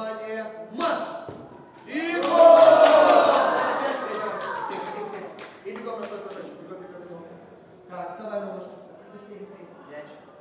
внимание, марш! И бегом на свой кружочек. Бегом. Так, вставай на ножку. Быстрее, быстрее. Мяч.